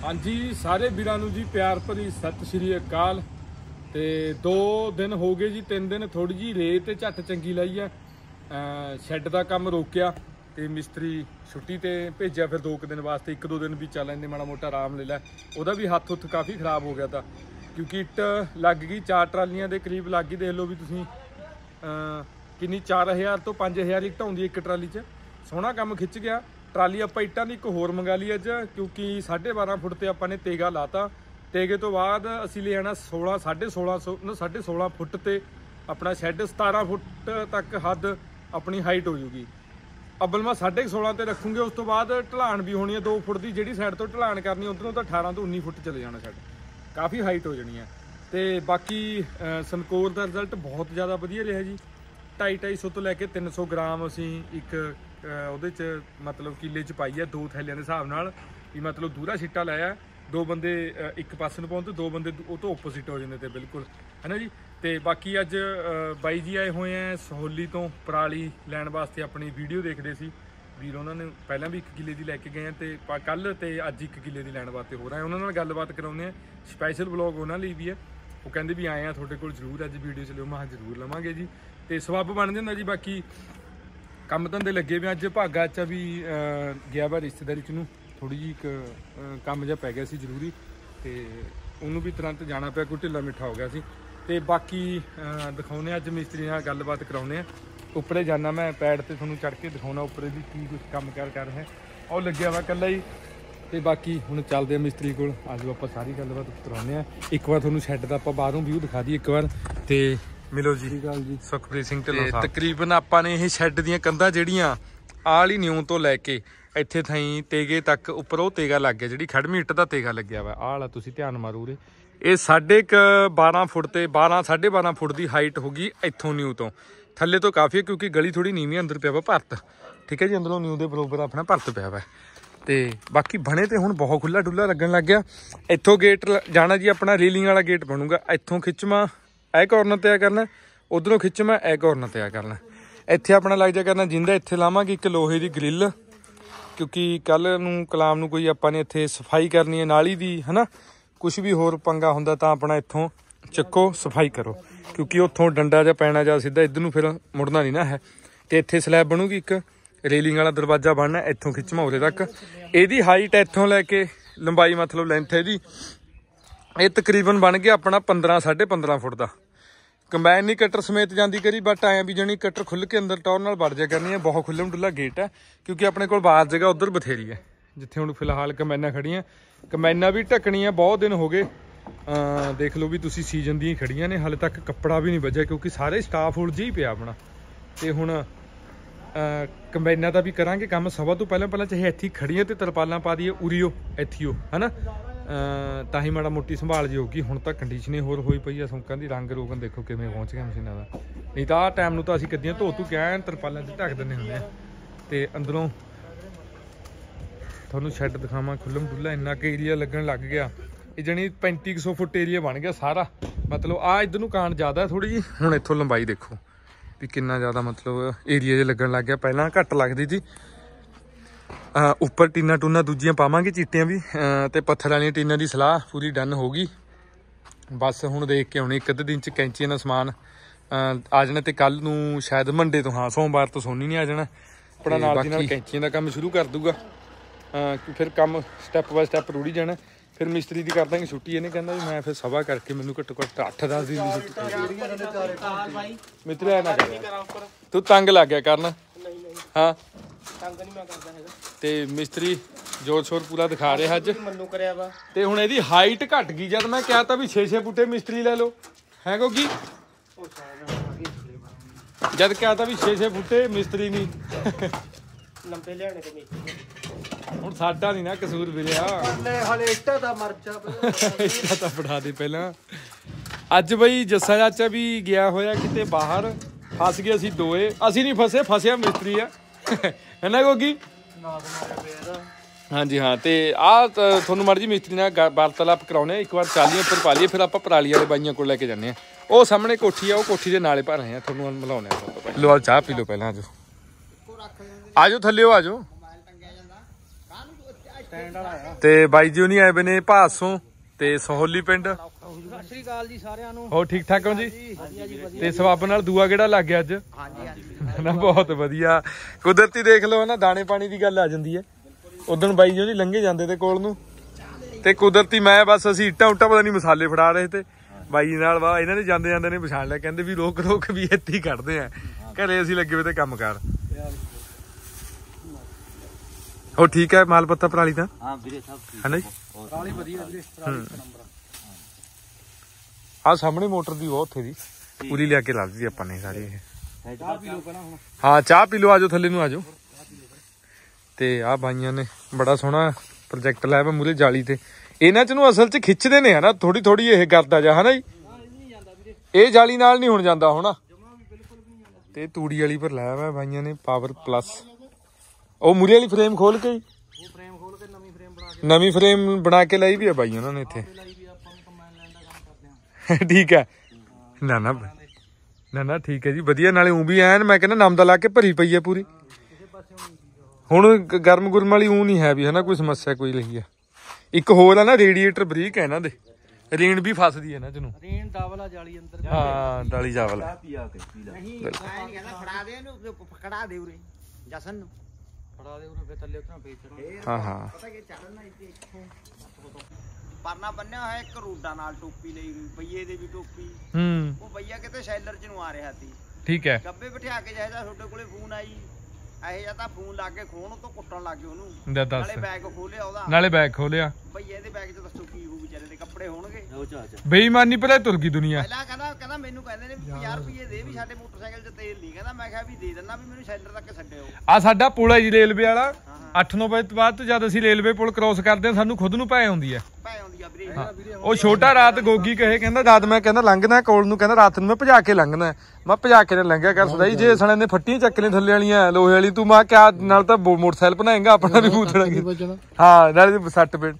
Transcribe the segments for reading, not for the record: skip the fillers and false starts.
ਹਾਂਜੀ ਸਾਰੇ ਵੀਰਾਂ ਨੂੰ ਜੀ ਪਿਆਰ ਭਰੀ ਸਤਿ ਸ਼੍ਰੀ ਅਕਾਲ। ਤੇ 2 ਦਿਨ ਹੋ ਗਏ ਜੀ, 3 ਦਿਨ ਥੋੜੀ ਜੀ ਰੇਤ ਤੇ ਝੱਟ ਚੰਗੀ ਲਾਈ ਆ। ਸ਼ੈੱਡ ਦਾ ਕੰਮ ਰੋਕਿਆ ਤੇ ਮਿਸਤਰੀ ਛੁੱਟੀ ਤੇ ਭੇਜਿਆ, ਫਿਰ 2 ਦਿਨ ਵਾਸਤੇ। 1-2 ਦਿਨ ਵੀ ਚੱਲ ਲੈਂਦੇ, ਮਾੜਾ ਮੋਟਾ ਆਰਾਮ ਲੈ ਲੈ। ਉਹਦਾ ਵੀ ਹੱਥ ਹੁੱਥ ਕਾਫੀ ਖਰਾਬ ਹੋ ਗਿਆ ਤਾਂ, ਕਿਉਂਕਿ ਇੱਟ ਲੱਗ ਗਈ 4 ਟਰਾਲੀਆਂ ਦੇ ਕਰੀਬ ਲੱਗ ਗਈ। ਦੇਖ ਲਓ ਵੀ ਤੁਸੀਂ ਕਿੰਨੀ 4000 ਤੋਂ 5000 ਇੱਟ ਆਉਂਦੀ ਇੱਕ ਟਰਾਲੀ 'ਚ। ਸੋਹਣਾ ਕੰਮ ਖਿੱਚ ਗਿਆ। ਟਰਾਲੀ ਆਪਾਂ ਇੱਟਾਂ ਦੀ ਇੱਕ ਹੋਰ ਮੰਗਾ ਲਈ ਅੱਜ, ਕਿਉਂਕਿ 12.5 ਫੁੱਟ ਤੇ ਆਪਾਂ ਨੇ ਤੇਗਾ ਲਾਤਾ। ਤੇਗੇ ਤੋਂ ਬਾਅਦ ਅਸੀਂ ਲੈ ਜਾਣਾ 16 ਫੁੱਟ ਤੇ ਆਪਣਾ ਸ਼ੈੱਡ। 17 ਫੁੱਟ ਤੱਕ ਹੱਦ ਆਪਣੀ ਹਾਈਟ ਹੋ ਜੂਗੀ। ਅੱਬਲ ਮੈਂ 16.5 ਤੇ ਰੱਖੂਗੇ। ਉਸ ਤੋਂ ਬਾਅਦ ਢਲਾਣ ਵੀ ਹੋਣੀ ਹੈ 2 ਫੁੱਟ ਦੀ। ਜਿਹੜੀ ਸਾਈਡ ਤੋਂ ਢਲਾਣ ਕਰਨੀ ਉੱਧਰੋਂ ਤਾਂ 18 ਤੋਂ 19 ਫੁੱਟ ਚਲੇ ਜਾਣਾ ਸ਼ੈੱਡ। ਕਾਫੀ ਹਾਈਟ ਹੋ ਜਾਣੀ ਹੈ। ਤੇ ਬਾਕੀ ਸਨਕੋਰ ਦਾ ਰਿਜ਼ਲਟ ਬਹੁਤ ਜ਼ਿਆਦਾ ਵਧੀਆ ਰਿਹਾ ਜੀ। 250 ਤੋਂ ਲੈ ਕੇ 300 ਗ੍ਰਾਮ ਅਸੀਂ ਇੱਕ ਉਹਦੇ 'ਚ ਮਤਲਬ ਕਿੱਲੇ 'ਚ ਪਾਈ ਹੈ। 2 ਥੈਲਿਆਂ ਦੇ ਹਿਸਾਬ ਨਾਲ ਵੀ ਮਤਲਬ ਦੂਰਾ ਸਿੱਟਾ ਲਾਇਆ। 2 ਬੰਦੇ ਇੱਕ ਪਾਸੇ ਨੂੰ ਪਾਉਣ ਤੇ 2 ਬੰਦੇ ਉਹ ਤੋਂ ਓਪੋਜ਼ਿਟ ਹੋ ਜਾਂਦੇ ਤੇ ਬਿਲਕੁਲ, ਹੈ ਨਾ ਜੀ। ਤੇ ਬਾਕੀ ਅੱਜ ਬਾਈ ਜੀ ਆਏ ਹੋਏ ਆ ਸਹੌਲੀ ਤੋਂ ਪਰਾਲੀ ਲੈਣ ਵਾਸਤੇ। ਆਪਣੀ ਵੀਡੀਓ ਦੇਖਦੇ ਸੀ ਵੀਰ, ਉਹਨਾਂ ਨੇ ਪਹਿਲਾਂ ਵੀ 1 ਕਿੱਲੇ ਦੀ ਲੈ ਕੇ ਗਏ ਆ ਤੇ ਕੱਲ ਤੇ ਅੱਜ 1 ਕਿੱਲੇ ਦੀ ਲੈਣ ਵਾਸਤੇ ਹੋ ਰਹੇ ਆ। ਉਹਨਾਂ ਨਾਲ ਗੱਲਬਾਤ ਕਰਾਉਂਦੇ ਆ। ਸਪੈਸ਼ਲ ਵਲੌਗ ਉਹਨਾਂ ਲਈ ਵੀ ਹੈ। ਉਹ ਕਹਿੰਦੇ ਵੀ ਆਏ ਆ ਤੁਹਾਡੇ ਕੋਲ ਜ਼ਰੂਰ ਅੱਜ ਵੀਡੀਓ 'ਚ ਲਿਓ। ਮੈਂ ਜ਼ਰੂਰ ਲਵਾਂਗੇ ਜੀ। ਤੇ ਸਬੱਬ ਬਣ ਜਾਂਦਾ ਜੀ। ਬਾਕੀ ਕੰਮ ਧੰਦੇ ਲੱਗੇ ਵੀ। ਅੱਜ ਭਾਗਾ 'ਚ ਵੀ ਗਿਆ ਵਾ ਰਿਸ਼ਤੇਦਾਰੀ 'ਚ ਨੂੰ, ਥੋੜ੍ਹੀ ਜਿਹੀ ਇੱਕ ਕੰਮ ਜਿਹਾ ਪੈ ਗਿਆ ਸੀ ਜ਼ਰੂਰੀ, ਤੇ ਉਹਨੂੰ ਵੀ ਤੁਰੰਤ ਜਾਣਾ ਪਿਆ। ਕੋਈ ਢਿੱਲਾ ਮਿੱਠਾ ਹੋ ਗਿਆ ਸੀ। ਤੇ ਬਾਕੀ ਦਿਖਾਉਂਦੇ ਅੱਜ ਮਿਸਤਰੀ ਨਾਲ ਗੱਲਬਾਤ ਕਰਾਉਂਦੇ ਆ। ਉੱਪਰੇ ਜਾਣਾ ਮੈਂ ਪੈੜ ਤੇ, ਤੁਹਾਨੂੰ ਚੜ੍ਹ ਕੇ ਦਿਖਾਉਣਾ ਉੱਪਰੇ ਵੀ ਕੀ ਕੁਛ ਕੰਮ ਕਰ ਰਿਹਾ। ਉਹ ਲੱਗਿਆ ਵਾ ਇਕੱਲਾ ਹੀ। ਤੇ ਬਾਕੀ ਹੁਣ ਚੱਲਦੇ ਆ ਮਿਸਤਰੀ ਕੋਲ। ਅੱਜ ਆਪਾਂ ਸਾਰੀ ਗੱਲਬਾਤ ਕਰਾਉਂਦੇ ਆ। ਇੱਕ ਵਾਰ ਤੁਹਾਨੂੰ ਸ਼ੈੱਡ ਦਾ ਆਪਾਂ ਬਾਹਰੋਂ ਵਿਊ ਦਿਖਾ ਦਈਏ ਇੱਕ ਵਾਰ। ਤੇ ਮਿਲੋ ਜੀ, ਸੁਖਪ੍ਰੀਤ ਸਿੰਘ ਢਿੱਲੋਂ ਸਾਹਿਬ। ਤਕਰੀਬਨ ਆਪਾਂ ਨੇ ਇਹ ਸ਼ੈੱਡ ਦੀਆਂ ਕੰਧਾਂ ਜਿਹੜੀਆਂ ਆਲੀ ਨਿਊ ਤੋਂ ਲੈ ਕੇ ਇੱਥੇ ਥਾਈ ਤੇਗੇ ਤੱਕ ਉੱਪਰ ਉਹ ਤੇਗਾ ਲੱਗ ਗਿਆ, ਜਿਹੜੀ ਖੜਮੀ ਇੱਟ ਦਾ ਤੇਗਾ ਲੱਗਿਆ ਵਾ। ਆਹ ਵਾਲਾ ਤੁਸੀਂ ਧਿਆਨ ਮਾਰੋ ਉਰੇ। ਇਹ 12.5 ਫੁੱਟ ਤੇ 12.5 ਫੁੱਟ ਦੀ ਹਾਈਟ ਹੋ ਗਈ ਇੱਥੋਂ ਨਿਊ ਤੋਂ। ਥੱਲੇ ਤੋਂ ਕਾਫੀ ਹੈ ਕਿਉਂਕਿ ਗਲੀ ਥੋੜੀ ਨੀਵੀਂ ਅੰਦਰ ਪਿਆ ਵਾ ਭਰਤ। ਠੀਕ ਹੈ ਜੀ, ਅੰਦਰੋਂ ਨਿਊ ਦੇ ਬਰੋਬਰ ਆਪਣਾ ਭਰਤ ਪਿਆ ਵਾ। ਤੇ ਬਾਕੀ ਬਣੇ ਤੇ ਹੁਣ ਬਹੁਤ ਖੁੱਲਾ ਡੁੱਲਾ ਲੱਗਣ ਲੱਗ ਗਿਆ। ਇੱਥੋਂ ਗੇਟ ਜਾਣਾ ਜੀ ਆਪਣਾ ਰੇਲਿੰਗ ਵਾਲਾ ਗੇਟ ਬਣੂਗਾ। ਇੱਥੋਂ ਖਿੱਚਵਾਂ ਇਹ ਕੋਰਨਰ ਤੇ ਆ ਕਰਨਾ, ਉਧਰੋਂ ਖਿੱਚਵਾਂ ਇਹ ਕੋਰਨਰ ਤੇ ਆ ਕਰਨਾ। ਇੱਥੇ ਆਪਣਾ ਲੱਗ ਜਾ ਕਰਨਾ ਜਿੰਦਾ। ਇੱਥੇ ਲਾਵਾਂਗੇ ਇੱਕ ਲੋਹੇ ਦੀ ਗ੍ਰਿਲ, ਕਿਉਂਕਿ ਕੱਲ ਨੂੰ ਕਲਾਮ ਨੂੰ ਕੋਈ ਆਪਾਂ ਨੇ ਇੱਥੇ ਸਫਾਈ ਕਰਨੀ ਹੈ ਨਾਲੀ ਦੀ, ਹੈ ਨਾ। ਕੁਛ ਵੀ ਹੋਰ ਪੰਗਾ ਹੁੰਦਾ ਤਾਂ ਆਪਣਾ ਇੱਥੋਂ ਚੱਕੋ ਸਫਾਈ ਕਰੋ, ਕਿਉਂਕਿ ਉੱਥੋਂ ਡੰਡਾ ਜਾਂ ਪੈਣਾ ਜਾਂ ਸਿੱਧਾ ਇੱਧਰ ਨੂੰ ਫਿਰ ਮੁੜਨਾ ਨਹੀਂ ਨਾ ਹੈ। ਤੇ ਇੱਥੇ ਸਲੈਬ ਬਣੂਗੀ, ਇੱਕ ਰੇਲਿੰਗ ਵਾਲਾ ਦਰਵਾਜ਼ਾ ਬਣਨਾ। ਇੱਥੋਂ ਖਿੱਚਵਾਂ ਉਰੇ ਤੱਕ। ਇਹਦੀ ਹਾਈਟ ਇੱਥੋਂ ਲੈ ਕੇ ਲੰਬਾਈ ਮਤਲਬ ਲੈਂਥ ਇਹਦੀ ਇਹ ਤਕਰੀਬਨ ਬਣ ਗਿਆ ਆਪਣਾ 15.5 ਫੁੱਟ ਦਾ। ਕੰਬਾਈਨ ਨਹੀਂ ਕਟਰ ਸਮੇਤ ਜਾਂਦੀ ਕਰੀ, ਬਟ ਆਇਆ ਵੀ ਜਾਣੀ ਕਟਰ ਖੁੱਲ੍ਹ ਕੇ ਅੰਦਰ ਟੌਰ ਨਾਲ ਵੜ ਜਾ ਕਰਨੀ ਹੈ। ਬਹੁਤ ਖੁੱਲ੍ਹਾ ਡੁੱਲਾ ਗੇਟ ਹੈ, ਕਿਉਂਕਿ ਆਪਣੇ ਕੋਲ ਬਾਹਰ ਜਗ੍ਹਾ ਉੱਧਰ ਬਥੇਰੀ ਹੈ ਜਿੱਥੇ ਹੁਣ ਫਿਲਹਾਲ ਕੰਬਾਈਨਾਂ ਖੜੀਆਂ। ਕੰਬਾਈਨਾਂ ਵੀ ਢੱਕਣੀਆਂ ਬਹੁਤ ਦਿਨ ਹੋ ਗਏ। ਦੇਖ ਲਓ ਵੀ ਤੁਸੀਂ ਸੀਜ਼ਨ ਦੀਆਂ ਖੜੀਆਂ ਨੇ, ਹਾਲੇ ਤੱਕ ਕੱਪੜਾ ਵੀ ਨਹੀਂ ਵੱਜਿਆ ਕਿਉਂਕਿ ਸਾਰੇ ਸਟਾਫ ਉਲਝ ਹੀ ਪਿਆ ਆਪਣਾ। ਤੇ ਹੁਣ ਕੰਬਾਈਨਾਂ ਦਾ ਵੀ ਕਰਾਂਗੇ ਕੰਮ। ਸਭਾ ਤੋਂ ਪਹਿਲਾਂ ਚਾਹੇ ਇੱਥੇ ਖੜੀਆਂ ਤੇ ਤਰਪਾਲਾਂ ਪਾ ਦਈਏ ਉਰੀਓ ਇੱਥੀਓ, ਹੈ ਨਾ। ਤਾਂ ਹੀ ਮਾੜਾ ਮੋਟੀ ਸੰਭਾਲ ਜੀ ਹੋਊਗੀ। ਹੁਣ ਤਾਂ ਕੰਡੀਸ਼ਨ ਹੀ ਹੋਰ ਹੋਈ ਪਈ ਆ ਸੰਕਾਂ ਦੀ। ਰੰਗ ਰੋਗਨ ਦੇਖੋ ਕਿਵੇਂ ਪਹੁੰਚ ਗਿਆ ਮਸ਼ੀਨਾਂ ਦਾ। ਨਹੀਂ ਤਾਂ ਆਹ ਟਾਈਮ ਨੂੰ ਤਾਂ ਅਸੀਂ ਕੱਦੀਆਂ ਧੋ ਕੇ ਐਨ ਤਰਪਾਲਾਂ 'ਚ ਢੱਕ ਦਿੰਦੇ ਹੁੰਦੇ ਆ। ਤੇ ਅੰਦਰੋਂ ਤੁਹਾਨੂੰ ਸ਼ੈੱਡ ਦਿਖਾਵਾਂ ਖੁੱਲ੍ਹਮ ਡੁੱਲਾ ਇੰਨਾ ਕੁ ਏਰੀਆ ਲੱਗਣ ਲੱਗ ਗਿਆ। ਇਹ ਜਾਣੀ 3500 ਫੁੱਟ ਏਰੀਆ ਬਣ ਗਿਆ ਸਾਰਾ। ਮਤਲਬ ਆਹ ਇੱਧਰ ਨੂੰ ਕਾਣ ਜ਼ਿਆਦਾ ਥੋੜ੍ਹੀ ਜਿਹੀ। ਹੁਣ ਇੱਥੋਂ ਲੰਬਾਈ ਦੇਖੋ ਵੀ ਕਿੰਨਾ ਜ਼ਿਆਦਾ ਮਤਲਬ ਏਰੀਆ 'ਚ ਲੱਗਣ ਲੱਗ ਗਿਆ। ਪਹਿਲਾਂ ਘੱਟ ਲੱਗਦੀ ਸੀ। ਉੱਪਰ ਟੀਨਾਂ ਟੂਨਾਂ ਦੂਜੀਆਂ ਪਾਵਾਂਗੇ ਚੀਟੀਆਂ ਵੀ। ਤੇ ਪੱਥਰ ਵਾਲੀਆਂ ਟੀਨਾਂ ਦੀ ਸਲਾਹ ਪੂਰੀ ਡਨ ਹੋ ਗਈ। ਬਸ ਹੁਣ ਦੇਖ ਕੇ ਆਉਣੀ 1 ਅੱਧੇ ਦਿਨ 'ਚ ਕੈਂਚੀਆਂ ਦਾ ਸਮਾਨ ਆ ਜਾਣਾ। ਤੇ ਕੱਲ ਨੂੰ ਸ਼ਾਇਦ ਮੰਡੇ ਤੋਂ, ਹਾਂ ਸੋਮਵਾਰ ਤੋਂ ਸੋਨੀ ਨਹੀਂ ਆ ਜਾਣਾ ਆਪਣਾ। ਨਾਲ ਦੀ ਨਾਲ ਕੈਂਚੀਆਂ ਦਾ ਕੰਮ ਸ਼ੁਰੂ ਕਰ ਦੂਗਾ। ਫਿਰ ਕੰਮ ਸਟੈਪ ਬਾਏ ਸਟੈਪ ਰੁੜੀ ਜਾਣਾ। ਫਿਰ ਮਿਸਤਰੀ ਦੀ ਕਰ ਦਾਂਗੇ ਛੁੱਟੀ। ਇਹਨੇ ਕਹਿੰਦਾ ਵੀ ਮੈਂ ਫਿਰ ਸਭਾ ਕਰਕੇ ਮੈਨੂੰ ਘੱਟੋ ਘੱਟ 8-10 ਦਿਨ ਦੀ ਛੁੱਟੀ। ਮਿੱਤਰ ਐ ਨਾ ਕਰ, ਤੂੰ ਤੰਗ ਲੱਗ ਗਿਆ ਕਰਨ। ਹਾਂ ਤੰਗ ਨਹੀਂ ਮੈਂ ਕਰਦਾ ਹੈਗਾ। ਤੇ ਮਿਸਤਰੀ ਜ਼ੋਰ ਸ਼ੋਰ ਪੂਰਾ ਦਿਖਾ ਰਿਹਾ ਅੱਜ ਮੈਨੂੰ ਕਰਿਆ ਵਾ। ਤੇ ਹੁਣ ਇਹਦੀ ਹਾਈਟ ਘਟ ਗਈ। ਜਦ ਮੈਂ ਕਿਹਾ ਤਾਂ ਵੀ 6-6 ਫੁੱਟੇ ਮਿਸਤਰੀ ਲੈ ਲਓ, ਹੈ ਕਿਉਂਕਿ ਜਦ ਕਿਹਾ ਤਾਂ ਵੀ 6-6 ਫੁੱਟੇ ਮਿਸਤਰੀ ਨਹੀਂ ਲੰਬੇ ਲਿਆਣੇ ਤੇ ਮਿਸਤਰੀ। ਹੁਣ ਸਾਡਾ ਨਹੀਂ ਨਾ ਕਸੂਰ ਵੀਰਿਆ। ਹਲੇ ਇੱਟਾਂ ਦਾ ਮਰਚਾ ਇੱਟਾਂ ਤਾਂ ਫੜਾ ਦੇ ਪਹਿਲਾਂ। ਅੱਜ ਬਈ ਜੱਸਾ ਚਾਚਾ ਵੀ ਗਿਆ ਹੋਇਆ ਕਿਤੇ ਬਾਹਰ। ਫਸ ਗਏ ਅਸੀਂ ਦੋਏ। ਅਸੀਂ ਨਹੀਂ ਫਸੇ, ਫਸਿਆ ਮਿਸਤਰੀ ਆ, ਹੈ ਨਾ ਕਿਉਂਕਿ। ਹਾਂਜੀ ਹਾਂ। ਤੇ ਆਹ ਤੁਹਾਨੂੰ ਮਰਜੀ ਮਿਸਤਰੀ ਨਾਲ ਵਾਰਤਾਲਾਪ ਕਰਾਉਣੇ। ਇੱਕ ਵਾਰ ਚਾਲੀਆਂ ਉੱਪਰ ਪਾ ਲਈਏ, ਫਿਰ ਆਪਾਂ ਪਰਾਲੀ ਵਾਲੇ ਬਾਈਆਂ ਕੋਲ ਲੈ ਕੇ ਜਾਂਦੇ ਹਾਂ। ਉਹ ਸਾਹਮਣੇ ਕੋਠੀ ਆ, ਉਹ ਕੋਠੀ ਦੇ ਨਾਲੇ ਭਰ ਰਹੇ ਆ। ਤੁਹਾਨੂੰ ਮਿਲਾਉਂਦੇ ਆ ਸਭ ਤੋਂ ਪਹਿਲਾਂ। ਲਓ ਚਾਹ ਪੀ ਲਓ ਪਹਿਲਾਂ। ਆਜੋ ਥੱਲੇ ਆਜੋ। ਤੇ ਬਾਈ ਜੀ ਉਹਨੀ ਆਏ ਵੇ ਨੇ ਭਾਸੋਂ ਤੇ ਸਹੌਲੀ ਪਿੰਡ। ਸਤਿ ਸ਼੍ਰੀ ਅਕਾਲ ਜੀ ਸਾਰਿਆਂ ਨੂੰ। ਹੋਰ ਠੀਕ ਠਾਕ ਹੋ ਜੀ? ਤੇ ਸਵਾਬ ਨਾਲ ਦੂਆ ਕਿਹੜਾ ਲੱਗ ਗਿਆ ਅੱਜ? ਨਾ ਬਹੁਤ ਵਧੀਆ। ਕੁਦਰਤੀ ਦੇਖ ਲਓ ਨਾ, ਦਾਣੇ ਪਾਣੀ ਦੀ ਗੱਲ ਆ ਜਾਂਦੀ ਹੈ। ਉਦੋਂ ਬਾਈ ਜੀ ਉਹਨੀ ਲੰਘੇ ਜਾਂਦੇ ਤੇ ਕੋਲ ਨੂੰ, ਤੇ ਕੁਦਰਤੀ ਮੈਂ ਬਸ ਅਸੀਂ ਇੱਟਾਂ ਉੱਟਾਂ ਪਤਾ ਨਹੀਂ ਮਸਾਲੇ ਫੜਾ ਰਹੇ ਤੇ ਬਾਈ ਨਾਲ ਵਾ ਇਹਨਾਂ ਨੇ ਜਾਂਦੇ ਜਾਂਦੇ ਨੇ ਪਛਾਣ ਲਿਆ, ਕਹਿੰਦੇ ਵੀ ਰੋਕ ਰੋਕ ਵੀ ਇੱਥੇ ਹੀ ਕੱਢਦੇ ਆ, ਘਰੇ ਅਸੀਂ ਲੱਗੇ ਹੋਏ ਤੇ ਕੰਮ ਕਾਰ। ਹੋਰ ਠੀਕ ਹੈ ਮਾਲ ਪੱਤਾ ਪਰਾਲੀ ਤਾਂ? ਹਾਂ ਵੀਰੇ ਸਭ ਠੀਕ ਹੈ ਨਾ ਜੀ? ਪਰਾਲੀ ਵਧੀਆ ਵੀਰੇ, ਪਰਾਲੀ ਨੰਬਰ। ਆਹ ਸਾਹਮਣੇ ਮੋਟਰ ਦੀ ਉਹ ਉੱਥੇ ਦੀ ਪੂਰੀ ਲਿਆ ਕੇ ਲਾ ਦਿੱਤੀ ਆਪਾਂ ਨੇ ਸਾਰੀ ਇਹ। ਚਾਹ ਪੀ ਲਓ ਪਹਿਲਾਂ ਹੁਣ। ਹਾਂ ਚਾਹ ਪੀ ਲਓ, ਆਜੋ ਥੱਲੇ ਨੂੰ ਆਜੋ। ਤੇ ਆਹ ਬਾਈਆਂ ਨੇ ਬੜਾ ਸੋਹਣਾ ਪ੍ਰੋਜੈਕਟ ਲਾਇਆ ਵਾ ਮੂਰੇ ਜਾਲੀ ਤੇ। ਇਹਨਾਂ ਚ ਨੂੰ ਅਸਲ ਚ ਖਿੱਚਦੇ ਨੇ ਹਨਾ, ਥੋੜੀ ਥੋੜੀ ਇਹ ਕਰਦਾ ਜਾ ਹਨਾ ਜੀ। ਇਹ ਜਾਲੀ ਨਾਲ ਨਹੀਂ ਹੁਣ ਜਾਂਦਾ ਹੋਣਾ। ਤੇ ਤੂੜੀ ਵਾਲੀ ਪਰ ਲਾਇਆ ਵਾ ਬਾਈਆਂ ਨੇ ਪਾਵਰ ਪਲੱਸ। ਉਹ ਮੂਰੇ ਵਾਲੀ ਫਰੇਮ ਖੋਲ ਕੇ ਨਵੀਂ ਫਰੇਮ ਬਣਾ ਕੇ ਲਾਈ ਵੀ ਆ ਬਾਈ ਉਹਨਾਂ ਨੇ ਇੱਥੇ। ਠੀਕ ਹੈ। ਨਾ ਨਾ ਨਾ ਨਾ ਠੀਕ ਹੈ ਜੀ, ਵਧੀਆ। ਨਾਲੇ ਊਂ ਵੀ ਐਨ ਮੈਂ ਕਹਿੰਦਾ ਨਮਦਾ ਲਾ ਕੇ ਭਰੀ ਪਈ ਹੈ ਪੂਰੀ। ਹੁਣ ਗਰਮ ਗੁਰਮ ਵਾਲੀ ਊਂ ਨਹੀਂ ਹੈ ਵੀ ਹਨਾ ਕੋਈ ਸਮੱਸਿਆ ਕੋਈ ਲਈ ਹੈ। ਇੱਕ ਹੋਰ ਆ ਨਾ, ਰੇਡੀਏਟਰ ਬਰੀਕ ਹੈ ਇਹਨਾਂ ਦੇ, ਰੀਣ ਵੀ ਫਸਦੀ ਹੈ ਇਹਨਾਂ ਚ ਨੂੰ। ਰੀਣ ਡਬਲ ਆ ਜਾਲੀ ਅੰਦਰ। ਹਾਂ ਡਾਲੀ ਚਾਵਲ ਨਹੀਂ ਮੈਂ ਕਹਿੰਦਾ ਫੜਾ ਦੇ ਇਹਨੂੰ, ਫੜਾ ਦੇ ਉਰੇ ਜਸਨ ਨੂੰ, ਫੜਾ ਦੇ ਉਰੇ, ਫੇਰ ਥੱਲੇ ਉਤਰਾ ਫੇਰ ਚੜਾਉਣਾ। ਹਾਂ ਹਾਂ ਪਤਾ ਕਿ ਚੜਨਾ ਇੱਥੇ ਇੱਥੋਂ ਪਰਨਾ ਬੰਨਿਆ ਹੋਇਆ ਇੱਕ ਰੋਡਾ ਨਾਲ, ਟੋਪੀ ਲਈ ਹੋਈ ਬਈਏ ਦੇ ਵੀ ਟੋਪੀ। ਉਹ ਬਈਆ ਕਿਤੇ ਸ਼ੈਲਰ ਚ ਨੂੰ ਆ ਰਿਹਾ ਸੀ, ਠੀਕ ਹੈ। ਗੱਬੇ ਬਿਠਾ ਕੇ ਜਾਇਦਾ ਤੁਹਾਡੇ ਕੋਲੇ ਫੋਨ ਆਈ ਇਹ ਜਾਂ ਤਾਂ ਫੋਨ ਲਾ ਕੇ ਖੋਣ ਤੋਂ ਕੁੱਟਣ ਲੱਗ ਗਏ ਉਹਨੂੰ। ਨਾਲੇ ਬੈਗ ਖੋਲਿਆ ਉਹਦਾ, ਨਾਲੇ ਬੈਗ ਖੋਲਿਆ ਬਈਏ ਦੇ ਬੈਗ ਚ ਦੱਸੋ ਕੀ ਹੋਊ, ਵਿਚਾਰੇ ਦੇ ਕੱਪੜੇ ਹੋਣਗੇ। ਬੇਈਮਾਨੀ ਪਹਿਲਾਂ ਤੁਰ ਗਈ ਦੁਨੀਆ। ਪਹਿਲਾਂ ਕਹਿੰਦਾ ਮੈਨੂੰ ਕਹਿੰਦੇ ਨੇ 50 ਰੁਪਏ ਦੇ ਵੀ ਸਾਡੇ ਮੋਟਰਸਾਈਕਲ 'ਚ ਤੇਲ ਨਹੀਂ, ਕਹਿੰਦਾ ਮੈਂ ਕਿਹਾ ਵੀ ਦੇ ਦਿੰਦਾ, ਵੀ ਮੈਨੂੰ ਸ਼ੈਲਰ ਤੱਕ ਛੱਡਿਓ। ਆ ਸਾਡਾ ਪੁਲ ਹੈ ਜੀ ਰੇਲਵੇ ਵਾਲਾ, 8-9 ਵਜੇ ਤੋਂ ਬਾਅਦ ਜਦ ਅਸੀਂ ਰੇਲਵੇ ਪੁਲ ਕ੍ਰੋਸ ਕਰਦੇ ਹਾਂ ਸਾਨੂੰ ਖੁਦ ਨੂੰ ਭੈ ਆਉਂਦੀ ਹੈ। ਉਹ ਛੋਟਾ ਰਾਤ ਗੋਗੀ ਕਹੇ, ਕਹਿੰਦਾ ਰਾਤ ਮੈਂ ਕਹਿੰਦਾ ਲੰਘਦਾ ਕੋਲ ਨੂੰ, ਕਹਿੰਦਾ ਰਾਤ ਨੂੰ ਮੈਂ ਭਜਾ ਕੇ ਲੰਘਦਾ। ਮੈਂ ਭਜਾ ਕੇ ਲੰਘਿਆ ਕਰ ਸਦਾਈ, ਜੇ ਸਣੇ ਨੇ ਫੱਟੀਆਂ ਚੱਕ ਲਈ ਥੱਲੇ ਵਾਲੀਆਂ ਲੋਹੇ ਵਾਲੀ, ਤੂੰ ਮੈਂ ਕਿਆ ਨਾਲ ਤਾਂ ਮੋਟਰਸਾਈਕਲ ਬਣਾਏਗਾ ਆਪਣਾ ਵੀ ਬੂਥੜਾਂਗੇ। ਹਾਂ ਨਾਲੇ ਸੱਟ ਪੇਟ।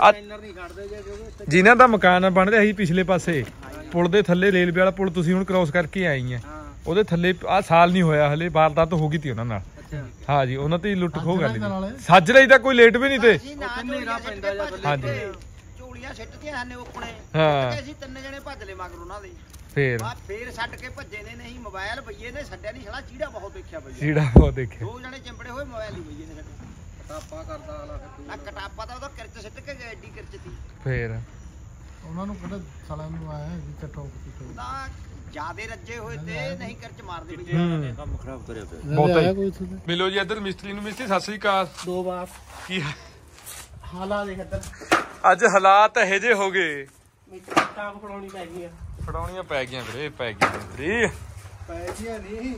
ਜਿਨ੍ਹਾਂ ਦਾ ਮਕਾਨ ਬਣ ਰਿਹਾ ਸੀ ਪਿਛਲੇ ਪਾਸੇ ਪੁਲ ਦੇ ਥੱਲੇ, ਰੇਲਵੇ ਵਾਲਾ ਪੁਲ ਤੁਸੀਂ ਹੁਣ ਕ੍ਰੋਸ ਕਰਕੇ ਆਈ ਆ, ਉਹਦੇ ਥੱਲੇ ਆਹ ਸਾਲ ਨਹੀਂ ਹੋਇਆ ਹਲੇ ਵਾਰਦਾਤ ਹੋ ਗਈ ਤੀ ਉਹਨਾਂ ਨਾਲ। ਹਾਂ ਜੀ ਉਹਨਾਂ ਤੇ ਲੁੱਟ ਖੋਹ ਕਰ ਲਈ। ਸੱਜ ਲਈ ਤਾਂ ਕੋਈ ਲੇਟ ਵੀ ਨਹੀਂ ਤੇ। ਹਾਂਜੀ ਝੋਲੀਆਂ ਸਿੱਟਦੀਆਂ ਨੇ ਆਪਣੇ। ਹਾਂ ਅਸੀਂ ਤਿੰਨ ਜਣੇ ਭੱਜ ਲਏ ਮਗਰ ਉਹਨਾਂ ਦੇ, ਫੇਰ ਛੱਡ ਕੇ ਭੱਜੇ ਨੇ। ਨਹੀਂ ਮੋਬਾਈਲ ਬਈਏ ਨੇ ਛੱਡਿਆ ਨਹੀਂ, ਸਾਲਾ ਚੀੜਾ ਬਹੁਤ ਦੇਖਿਆ ਬਈਏ, ਚੀੜਾ ਬਹੁਤ ਦੇਖਿਆ। 2 ਜਣੇ ਚਿੰਬੜੇ ਹੋਏ, ਮੋਬਾਈਲ ਹੀ ਬਈਏ ਨੇ ਛੱਡਿਆ। ਕਟਾਪਾ ਕਰਦਾ ਵਾਲਾ ਫਿਰ ਕਟਾਪਾ ਤਾਂ ਉਹਦਾ ਕਿਰਚ ਸਿੱਟ ਕੇ ਗਿਆ, ਐਡੀ ਕਿਰਚ ਸੀ। ਫੇਰ ਉਹਨਾਂ ਨੂੰ ਕਹਿੰਦਾ ਸਾਲਿਆਂ ਨੂੰ ਆਇਆ ਵੀ ਕੱਟੋ ਤਾਂ ਜਿਆਦੇ ਰੱਜੇ ਹੋਏ ਤੇ ਨਹੀਂ ਕਿਰਚ ਮਾਰਦੇ ਬਈਏ। ਕੰਮ ਖਰਾਬ ਕਰਿਆ ਪਿਆ ਬਹੁਤ। ਮਿਲੋ ਜੀ ਇੱਧਰ ਮਿਸਤਰੀ ਨੂੰ। ਮਿਸਤਰੀ ਸਤਿ ਸ੍ਰੀ ਅਕਾਲ। 2 ਵਾਰ ਕੀ ਹਾਲਾਤ ਦੇਖ ਇੱਧਰ, ਅੱਜ ਹਾਲਾਤ ਇਹੋ ਜਿਹੇ ਹੋ ਗਏ, ਟਾਪ ਫੜਾਉਣੀ ਪੈ ਗਈ ਆ। ਫੜਾਉਣੀਆਂ ਪੈ ਗਈਆਂ ਵੀਰੇ, ਪੈ ਗਈਆਂ ਪੈ ਗਈਆਂ ਨਹੀਂ।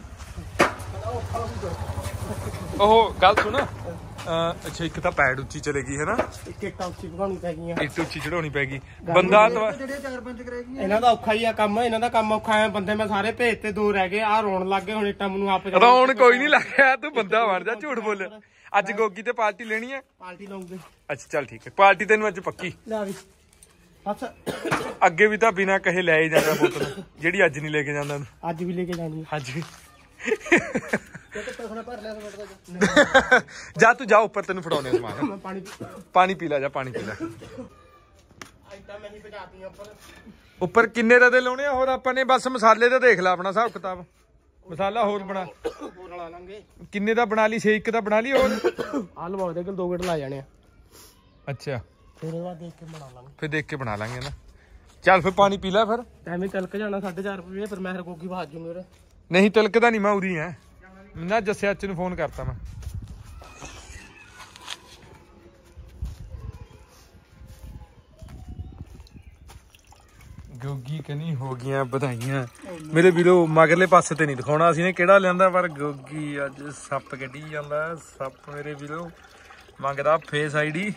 ਉਹ ਗੱਲ ਸੁਣ, ਅੱਛਾ ਇੱਕ ਤਾਂ ਪੈੜ ਉੱਚੀ ਚਲੇ ਗਈ ਹੈ ਨਾ, ਇੱਕ ਉੱਚੀ ਭਗਾਉਣੀ ਪੈ ਗਈਆਂ, ਇੱਕ ਉੱਚੀ ਚੜਾਉਣੀ ਪੈ ਗਈ। ਬੰਦਾ ਇਹਨਾਂ ਦਾ ਔਖਾ ਹੀ ਆ ਕੰਮ, ਇਹਨਾਂ ਦਾ ਕੰਮ ਔਖਾ ਹੈ। ਬੰਦੇ ਮੈਂ ਸਾਰੇ ਭੇਜ ਤੇ 2 ਰਹਿ ਗਏ, ਆਹ ਰੋਣ ਲੱਗ ਗਏ ਹੁਣ ਇੱਟਾਂ ਮੈਨੂੰ ਆਪ। ਰੌਣ ਕੋਈ ਨਹੀਂ ਲੱਗਿਆ, ਤੂੰ ਬੰਦਾ ਬਣ ਜਾ, ਝੂਠ ਬੋਲ। ਅੱਜ ਗੋਗੀ ਤੇ ਪਾਰਟੀ ਲੈਣੀ ਹੈ? ਪਾਰਟੀ ਲਾਉਂਗੇ। ਅੱਛਾ ਚੱਲ ਠੀਕ ਹੈ, ਪਾਰਟੀ ਤੈਨੂੰ ਅੱਜ ਪੱਕੀ। ਲੈ ਵੀ ਬਸ, ਅੱਗੇ ਵੀ ਤਾਂ ਬਿਨਾਂ ਕਹੇ ਲੈ ਹੀ ਜਾਂਦਾ ਬੋਤਲ, ਜਿਹੜੀ ਅੱਜ ਨਹੀਂ ਲੈ ਕੇ ਜਾਂਦਾ। ਅੱਜ ਵੀ ਲੈ ਕੇ ਜਾਣੀ ਅੱਜ ਵੀ ਜਾ ਤੂੰ ਜਾ ਉੱਪਰ, ਤੈਨੂੰ ਫੜਾਉਣੇ ਸਮਾਨ। ਪਾਣੀ ਪੀ ਲੈ, ਜਾ ਪਾਣੀ ਪੀ ਲੈ। ਉੱਪਰ ਕਿੰਨੇ ਦਾ ਦੇ ਲਾਉਣੇ ਆ ਹੋਰ ਆਪਾਂ ਨੇ? ਬਸ ਮਸਾਲੇ ਦਾ ਦੇਖ ਲੈ ਆਪਣਾ ਹਿਸਾਬ ਕਿਤਾਬ, ਮਸਾਲਾ ਹੋਰ ਬਣਾ ਲਾਂਗੇ। ਕਿੰਨੇ ਦਾ ਬਣਾ ਲਈ? 6 1 ਦਾ ਬਣਾ ਲਈ ਹੋਰ? ਆਹ ਲਵਾਓ ਦੇ 2 ਗੇਟ ਲਾ ਜਾਣੇ ਆ। ਅੱਛਾ ਫਿਰ ਉਹਦਾ ਦੇਖ ਕੇ ਬਣਾ ਲਾਂਗੇ, ਫਿਰ ਦੇਖ ਕੇ ਬਣਾ ਲਾਂਗੇ ਨਾ। ਚੱਲ ਫਿਰ ਪਾਣੀ ਪੀ ਲੈ ਫਿਰ। ਐਵੇਂ ਤਿਲਕ ਜਾਣਾ 4.5 ਰੁਪਏ, ਫਿਰ ਮੈਂ ਗੋਗੀ ਬਾਜ ਜੂਗੇ ਵੀਰੇ। ਨਹੀਂ ਤਿਲਕਦਾ ਨਹੀਂ, ਮੈਂ ਉਰੀ ਆ ਨਾ। ਜੱਸਿਆ ਚ ਨੂੰ ਫੋਨ ਕਰਤਾ ਮੈਂ। ਗੋਗੀ ਕਨੀ ਹੋ ਗਈਆਂ ਵਧਾਈਆਂ ਮੇਰੇ ਵੀਰੋ। ਮਗਰਲੇ ਪਾਸੇ ਤੇ ਨਹੀਂ ਦਿਖਾਉਣਾ ਅਸੀਂ ਨੇ ਕਿਹੜਾ ਲਿਆਂਦਾ, ਪਰ ਗੋਗੀ ਅੱਜ ਸੱਪ ਕੱਢੀ ਜਾਂਦਾ। ਸੱਪ ਮੇਰੇ ਵੀਰੋ ਮੰਗਦਾ ਫੇਸ ਆਈਡੀ।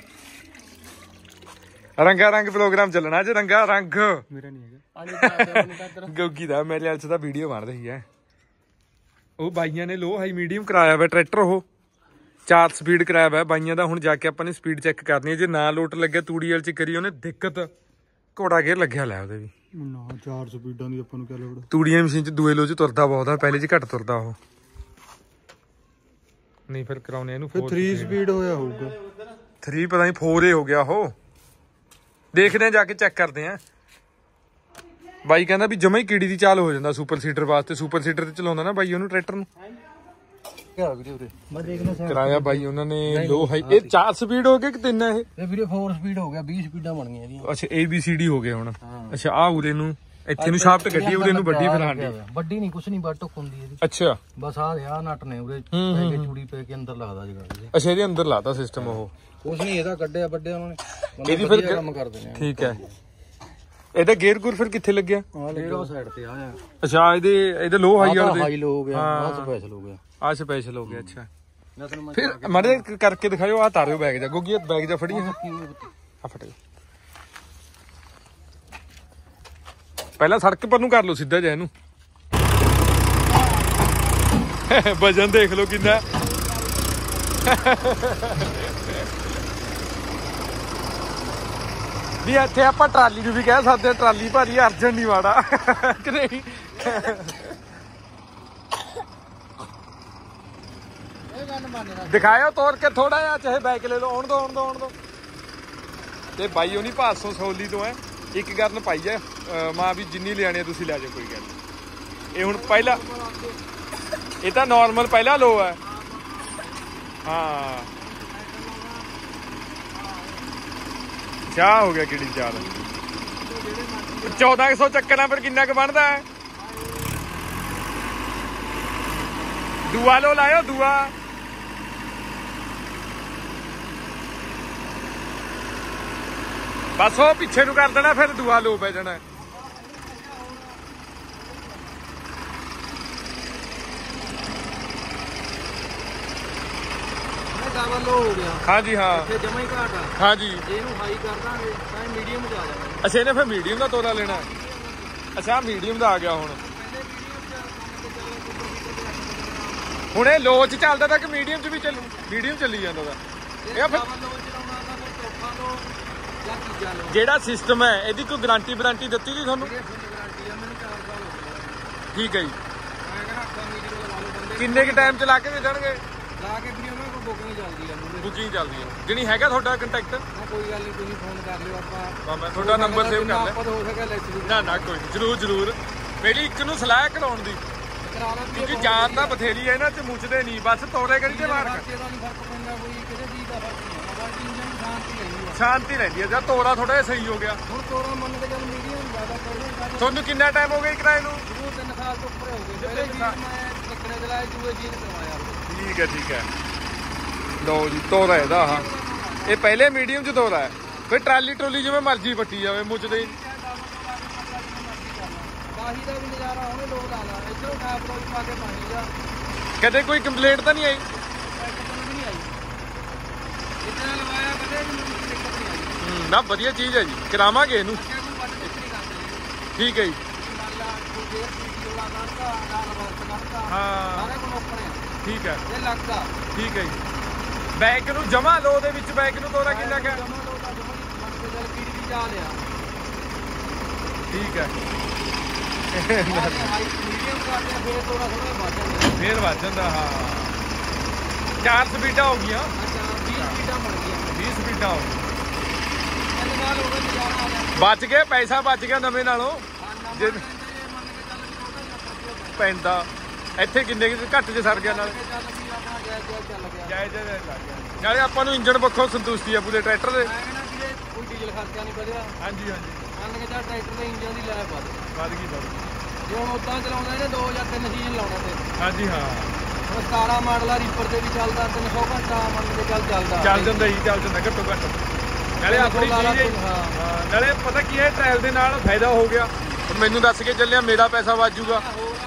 ਰੰਗਾ ਰੰਗ ਪ੍ਰੋਗਰਾਮ ਚੱਲਣਾ ਅੱਜ, ਰੰਗਾ ਰੰਗ ਮੇਰਾ ਨਹੀਂ ਹੈਗਾ ਗੋਗੀ ਦਾ। ਮੇਰੇ ਵਾਲ ਚ ਤਾਂ ਵੀਡੀਓ ਬਣ ਰਹੀ ਹੈ। ਉਹ ਬਾਈਆਂ ਨੇ ਲੋ ਹਾਈ ਮੀਡੀਅਮ ਕਰਾਇਆ ਵਾ ਟਰੈਕਟਰ, ਉਹ 4 ਸਪੀਡ ਕਰਾਇਆ ਵਾ ਬਾਈਆਂ ਦਾ। ਹੁਣ ਜਾ ਕੇ ਆਪਾਂ ਨੇ ਸਪੀਡ ਚੈੱਕ ਕਰਨੀ ਹੈ, ਜੇ ਨਾ ਲੋਟ ਲੱਗਿਆ ਤੂੜੀ ਵਾਲ ਚ ਕਰੀ ਉਹਨੇ ਦਿੱਕਤ। ਘੋੜਾ ਗੇਅਰ ਲੱਗਿਆ ਲੈ ਉਹਦੇ ਵੀ ਨਾ, 4 ਸਪੀਡਾਂ ਦੀ ਆਪਾਂ ਨੂੰ ਕਿਆ ਲੋੜ। ਤੂੜੀਆਂ ਮਸ਼ੀਨ ਚ ਦੂਏ ਲੋ ਚ ਤੁਰਦਾ ਬਹੁਤ ਆ, ਪਹਿਲੇ ਚ ਘੱਟ ਤੁਰਦਾ ਉਹ। ਨਹੀਂ ਫਿਰ ਕਰਾਉਣੇ ਇਹਨੂੰ 3 ਸਪੀਡ ਹੋਇਆ ਹੋਊਗਾ। 3 ਪਤਾ ਨਹੀਂ 4 ਹੋ ਗਿਆ ਉਹ। ਦੇਖਦੇ ਆ ਜਾ ਕੇ ਚੈੱਕ ਕਰਦੇ ਆ। ਬਾਈ ਕਹਿੰਦਾ ਵੀ ਜਮਾ ਹੀ ਕੀੜੀ ਦੀ ਚਾਲ ਹੋ ਜਾਂਦਾ ਸੁਪਰ ਸੀਡਰ ਵਾਸਤੇ। ਸੁਪਰ ਸੀਡਰ ਤੇ ਚਲਾਉਂਦਾ ਨਾ ਬਾਈ ਉਹਨੂੰ ਟਰੈਕਟਰ ਨੂੰ। ਕਰਾਇਆ ਬਾਈ ਉਹਨਾਂ ਨੇ ਲੋ ਹਾਈ। ਇਹ 4 ਸਪੀਡ ਹੋ ਗਏ ਕਿ 3 ਹੈ ਇਹ ਵੀਰੇ 4 ਸਪੀਡ ਹੋ ਗਿਆ 20 ਸਪੀਡਾਂ ਬਣ ਗਈਆਂ ਇਹਦੀਆਂ। ਅੱਛਾ ABCD ਹੋ ਗਏ ਹੁਣ। ਅੱਛਾ ਆ ਉਰੇ ਨੂੰ ਇੱਥੇ ਨੂੰ ਸ਼ਾਫਟ ਕੱਢੀ ਉਰੇ ਨੂੰ ਵੱਡੀ ਫਲਾਣੀ ਵੱਡੀ ਨਹੀਂ ਕੁਛ ਨਹੀਂ ਬਟ ਹੁੰਦੀ ਇਹਦੀ। ਅੱਛਾ ਬਸ ਆ ਨਟ ਨੇ ਉਰੇ ਪੈ ਕੇ ਚੂੜੀ ਪੈ ਕੇ ਅੰਦਰ ਲੱਗਦਾ ਜਗਾ। ਅੱਛਾ ਇਹਦੇ ਅੰਦਰ ਲਾਤਾ ਸਿਸਟਮ ਉਹ। ਕੁਛ ਨਹੀਂ ਇਹਦਾ ਕੱਢਿਆ ਵੱਡੇ ਉਹਨਾਂ ਨੇ ਇਹਦੀ ਫਿਰ ਕੰਮ ਕਰਦੇ ਨੇ। ਠੀਕ ਹੈ। ਇਹਦਾ ਗੇਅਰ ਗੁਰ ਫਿਰ ਕਿੱਥੇ ਲੱਗਿਆ? ਆਹ ਸਾਈਡ ਤੇ ਆ। ਅੱਛਾ ਇਹਦੇ ਲੋ ਹਾਈ ਵਾਲੇ ਹਾਈ ਲੋ ਹੋ ਗਿਆ ਆ ਸਪੈਸ਼ਲ ਹੋ ਗਿਆ ਆ ਸਪੈਸ਼ਲ ਹੋ ਗਿਆ। ਅੱਛਾ ਫਿਰ ਮਾੜੇ ਕਰਕੇ ਦਿਖਾਓ। ਆ ਤਾਰਿਓ ਬੈਗ ਜਾ ਗੋਗੀ ਬੈਗ ਜਾ ਫੜੀ ਆ ਫਟ ਗਿਆ। ਪਹਿਲਾਂ ਸੜਕ ਪਰ ਨੂੰ ਕਰ ਲਓ ਸਿੱਧਾ ਜਿਹਾ ਇਹਨੂੰ। ਵਜਨ ਦੇਖ ਲਓ ਕਿੰਨਾ। ਵੀ ਇੱਥੇ ਆਪਾਂ ਟਰਾਲੀ ਨੂੰ ਵੀ ਕਹਿ ਸਕਦੇ ਹਾਂ ਟਰਾਲੀ ਭਾਰੀ ਅਰਜਨ ਨਹੀਂ ਮਾੜਾ ਕਿ ਨਹੀਂ। ਦਿਖਾਇਓ ਤੋੜ ਕੇ ਥੋੜਾ ਜਿਹਾ ਚਾਹੇ ਬੈਕ ਲੈ ਲਓ। ਆਉਣ ਦੋ ਤੇ ਬਾਈ ਉਹਨੀ ਭਾਸੋਂ ਸੌਲੀ ਤੋਂ ਹੈ। ਇੱਕ ਗਰਨ ਪਾਈ ਹੈ ਮਾਂ ਵੀ ਜਿੰਨੀ ਲਿਆਣੀ ਤੁਸੀਂ ਲੈ ਜਾਓ ਕੋਈ ਗੱਲ। ਇਹ ਹੁਣ ਪਹਿਲਾ ਇਹ ਤਾਂ ਨਾਰਮਲ ਪਹਿਲਾ ਲੋ ਹੈ। ਹਾਂ ਚਾਹ ਹੋ ਗਿਆ ਕਿਹੜੀ ਚਾਲ। 1400 ਚੱਕਣਾ ਪਰ ਕਿੰਨਾ ਕੁ ਬਣਦਾ ਹੈ? ਦੂਆ ਲੋ ਲਾਇਓ ਦੂਆ। ਬਸ ਉਹ ਪਿੱਛੇ ਨੂੰ ਕਰ ਦੇਣਾ ਫਿਰ ਦੂਆ ਲੋ ਪੈ ਜਾਣਾ। ਡਬਲ ਲੋ ਹੋ ਗਿਆ। ਹਾਂਜੀ ਹਾਂ ਇੱਥੇ ਜਮਾ ਹੀ ਘਾਟ ਆ। ਹਾਂਜੀ ਇਹਨੂੰ ਹਾਈ ਕਰ ਦਾਂਗੇ ਤਾਂ ਮੀਡੀਅਮ ਚ ਆ ਜਾਣਾ। ਅੱਛਾ ਇਹਨੇ ਫਿਰ ਮੀਡੀਅਮ ਦਾ ਤੋਲਾ ਲੈਣਾ। ਅੱਛਾ ਮੀਡੀਅਮ ਦਾ ਆ ਗਿਆ ਹੁਣ। ਹੁਣ ਇਹ ਲੋ ਚ ਚੱਲਦਾ ਤਾਂ ਕਿ ਮੀਡੀਅਮ ਚ ਵੀ ਚੱਲੂ? ਮੀਡੀਅਮ ਚੱਲੀ ਜਾਂਦਾ ਦਾ। ਇਹ ਫਿਰ ਜਿਹੜਾ ਸਿਸਟਮ ਹੈ ਇਹਦੀ ਕੋਈ ਗਾਰੰਟੀ ਵਾਰੰਟੀ ਦਿੱਤੀ ਗਈ ਤੁਹਾਨੂੰ? ਠੀਕ ਹੈ ਜੀ। ਕਿੰਨੇ ਕੁ ਟਾਈਮ ਚ ਲਾ ਕੇ ਦੇ ਦੇਣਗੇ? ਲਾ ਕੇ ਵੀ ਉਹਨਾਂ ਕੋਲ ਬੁਕਿੰਗ ਚੱਲਦੀ ਆ। ਬੁਕਿੰਗ ਚੱਲਦੀ ਹੈ ਜਿਹੜੀ ਹੈਗਾ ਤੁਹਾਡਾ ਕੰਟੈਕਟ? ਕੋਈ ਗੱਲ ਨਹੀਂ ਤੁਸੀਂ ਫੋਨ ਕਰ ਲਿਓ ਆਪਾਂ। ਮੈਂ ਤੁਹਾਡਾ ਨੰਬਰ ਸੇਵ ਕਰ ਲਿਆ। ਹੋ ਸਕੇ ਲੈ ਨਾ ਕੋਈ ਜਰੂਰ ਮੇਰੀ ਇੱਕ ਨੂੰ ਸਲਾਹ ਕਰਾਉਣ ਦੀ ਕਿਉਂਕਿ ਜਾਨ ਤਾਂ ਬਥੇਰੀ ਹੈ ਇਹਨਾਂ ਚ ਮੁੱਚਦੇ ਨਹੀਂ ਬਸ ਤੋੜੇ ਕਰੀ ਤੇ ਮਾਰ ਸ਼ਾਂਤੀ ਰਹਿੰਦੀ ਹੈ। ਜਦ ਤੋੜਾ ਥੋੜਾ ਜਿਹਾ ਸਹੀ ਹੋ ਗਿਆ। ਹੁਣ ਤੋੜਾ ਮੰਨ ਕੇ ਚੱਲ ਮੀਡੀਅਮ ਜ਼ਿਆਦਾ ਕਰਦੇ। ਤੁਹਾਨੂੰ ਕਿੰਨਾ ਟਾਈਮ ਹੋ ਗਿਆ ਕਿਰਾਏ ਨੂੰ? 3 ਸਾਲ ਤੋਂ ਉੱਪਰ ਹੋ ਗਏ। ਪਹਿਲੇ ਜੀ ਮੈਂ ਟਿਕਣੇ ਚਲਾਏ ਜੂਏ ਜੀ ਕਰਵਾਇਆ। ਠੀਕ ਹੈ ਲਓ ਜੀ ਤੋੜਾ ਇਹਦਾ। ਹਾਂ ਇਹ ਪਹਿਲੇ ਮੀਡੀਅਮ ਚ ਤੋੜਾ ਹੈ। ਫਿਰ ਟਰਾਲੀ ਜਿਵੇਂ ਮਰਜ਼ੀ ਪੱਟੀ ਜਾਵੇ ਮੁੱਚਦੇ ਬਾਹੀ ਦਾ ਵੀ ਨਜ਼ਾਰਾ ਉਹਨੇ ਲੋਕ ਲਾ ਲਾ। ਇੱਧਰੋਂ ਟੈਪ ਰੋਜ਼ ਪਾ ਕੇ ਪਾਣੀ ਦਾ ਕਦੇ ਕੋਈ ਕੰਪਲੇਂਟ ਤਾਂ ਨਹੀਂ ਆਈ? ਨਹੀਂ ਆਈ। ਜਿੱਦਾਂ ਲਵਾਇਆ ਕਦੇ ਵੀ ਮੈਨੂੰ ਦਿੱਕਤ ਨਹੀਂ ਆਈ। ਨਾ ਵਧੀਆ ਚੀਜ਼ ਹੈ ਜੀ ਕਰਾਵਾਂਗੇ ਇਹਨੂੰ। ਠੀਕ ਹੈ ਜੀ। ਹਾਂ ਠੀਕ ਹੈ। ਇਹ ਲੱਗਦਾ ਠੀਕ ਹੈ ਜੀ। ਬੈਕ ਨੂੰ ਜਮਾ ਲੋ ਦੇ ਵਿੱਚ ਬੈਕ ਨੂੰ ਤੋੜਾ ਕਿੰਨਾ ਕਾ? ਠੀਕ ਹੈ ਫੇਰ ਵੱਧ ਜਾਂਦਾ। ਹਾਂ 4 ਸਪੀਡਾਂ ਹੋ ਗਈਆਂ। 20 ਸਪੀਡਾਂ ਹੋ ਗਈਆਂ। ਬਚ ਗਏ ਪੈਸਾ ਬਚ ਗਿਆ ਨਵੇਂ ਨਾਲੋਂ ਪੈਂਦਾ। ਇੱਥੇ ਕਿੰਨੇ ਘੱਟ ਚ ਸਰ ਗਿਆ ਨਾਲ ਨਾਲੇ ਆਪਾਂ ਨੂੰ ਇੰਜਣ ਪੱਖੋਂ ਸੰਤੁਸ਼ਟੀ ਆ ਪੂਰੇ ਟਰੈਕਟਰ ਦੇ। ਕੋਈ ਡੀਜ਼ਲ ਖਰਚਾ ਨਹੀਂ ਵਧਿਆ। ਹਾਂਜੀ ਮੰਨ ਕੇ ਚੱਲ ਟਰੈਕਟਰ ਦੇ ਇੰਜਨ ਦੀ ਲਾਇਆ ਵੱਧ ਗਈ ਜੇ ਹੁਣ ਉਦਾਂ ਚਲਾਉਂਦਾ ਇਹਨੇ 2 ਜਾਂ 3 ਸੀਜ਼ਨ ਲਾਉਣਾ ਤੇ। ਹਾਂਜੀ ਹਾਂ ਹੁਣ 17 ਮਾਡਲ ਆ ਰੀਪਰ ਤੇ ਵੀ ਚੱਲਦਾ 300 ਘੰਟਾ ਮੰਨ ਕੇ ਚੱਲ ਜਾਂਦਾ ਜੀ ਚੱਲ ਜਾਂਦਾ ਘੱਟੋ ਘੱਟ। ਨਾਲੇ ਆਪਣੀ ਚੀਜ਼ ਨਾਲੇ ਪਤਾ ਕੀ ਹੈ ਟ੍ਰਾਇਲ ਦੇ ਨਾਲ ਫਾਇਦਾ ਹੋ ਗਿਆ। ਮੈਨੂੰ ਦੱਸ ਕੇ ਚੱਲਿਆ ਮੇਰਾ ਪੈਸਾ ਵਾਜੂਗਾ